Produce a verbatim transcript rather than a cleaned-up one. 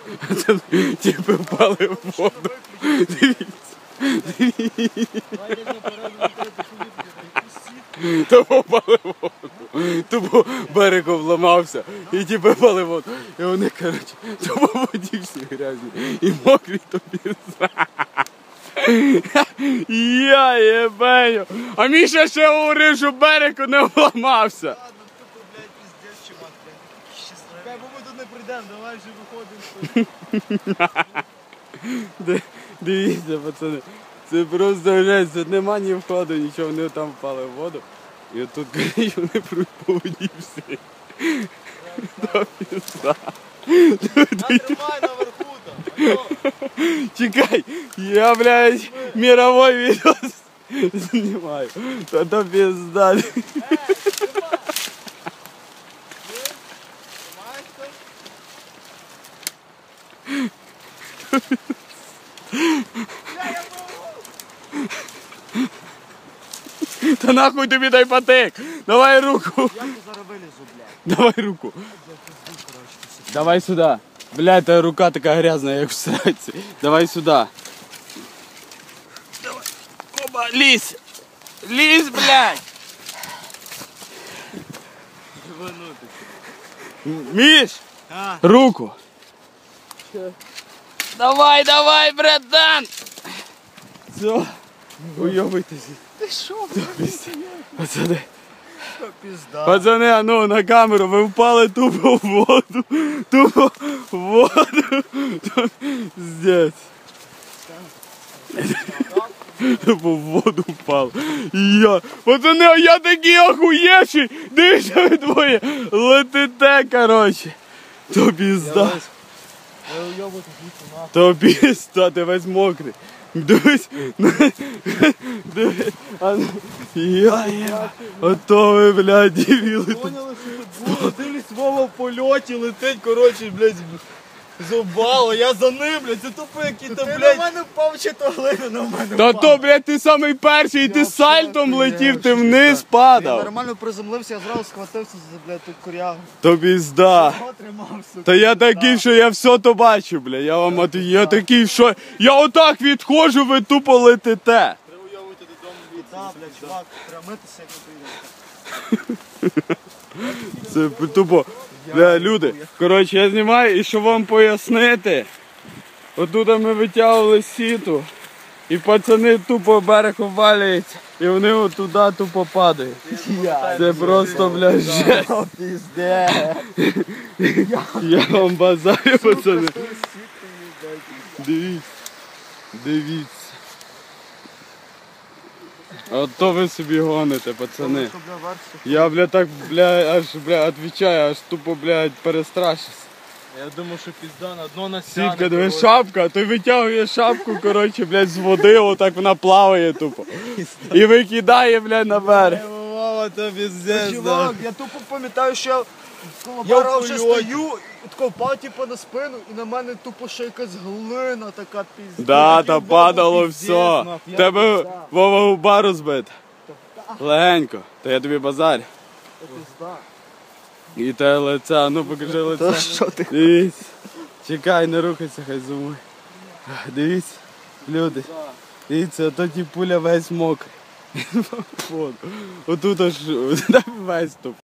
Це типи впали в воду. Дивіться. Тупо впали в воду. Тупо берег обламався. І типи впали в воду. І вони, коротше, тупо в воді всі грязні. І мокрі тобі. Я єбеню. А Міша ще говорив, що берег не обламався. Ладно, тупо, блядь, пиздец, чувак, блядь. Щасливо. Бо ми тут не прийдемо, давай вже виходимо. Дивіться, пацани. Це просто жесть, тут нема ні входу, нічого, вони там впали в воду. І отут, коротше, вони пруть по воді всі. До пізда. Тримай наверху там. Чекай, я, блядь, мировой видос знімаю. Та то пізда. Та нахуй тобі дай патик. Давай руку. Я зараз вилізу, блядь. Давай руку. Давай сюди. Блядь, та рука така грязна, як в сраці. Давай сюди. Давай. Оба, лізь. Лізь, блядь. Міш, А. руку. Давай, давай, братан. Все. Уйобуйтесь. Ти що, Пацани. що пізда? Пацани, а ну на камеру, ви впали тупо в воду. Тупо в воду. Здесь. Тупо в воду впав. І я. Пацани, а я такий охуєвший. Дивіться ви двоє. Летите, коротше. То пізда. Я уйобую звідси нахуй. То пізда, ти весь мокрий. Дивись, дивись, а ну, я є, ото ви, блядь, дивіли. Поняли, що тут було, дивлюсь, Вова в польоті летить, коротше, блядь, зубало, я за ним, блядь, це тупо який-то, блядь. Ти на мене впав, чи то глина на мене Та впав. то, блядь, ти самий перший, і ти сальтом летів, ти вниз Я падав. нормально приземлився, я зразу схватився за, блядь, ту корягу. То пізда. Його тримав, сука. Та я такий, що я все то бачу, бля, я вам от, я такий, що я отак відходжу, ви тупо летите. Треба уйовувати додому від. Так, блядь, чувак, треба митися, як не прийде. Це тупо, бля, люди, коротше, я знімаю, і щоб вам пояснити, отут ми витягували сіту, і пацани тупо берег обвалюється, і вони отуди тупо падають. Це просто, бля, жесть. О, пізде. Я вам базарю, пацани. Дивіться, дивіться. Ото ви собі гоните, пацани. Я, бля, так, бля, аж, бля, отвечаю, аж тупо, блядь, перестрашився. Я думав, що пізда на дно насяне. Сітка, диви, шапка, той витягує шапку, коротше, блядь, з води, отак вона плаває тупо. І викидає, блядь, на берег. Вова, то піздець, Чувак, я тупо пам'ятаю, що я коло Я бара в вже польоті. стою, і тако впав типу на спину, і на мене тупо ще якась глина така пізда. Да, та падало піздець, все. нахуй, В я тебе пізда. Вова губа розбита. Легенько. То я тобі базарю. Пізда. І те лице, ну покажи лице. що ти? Дивіться. Чекай, не рухайся, хай зумуй. Дивіться, люди. Дивіться, ото ті пуля весь мокрий. Воду. Отут аж весь туп.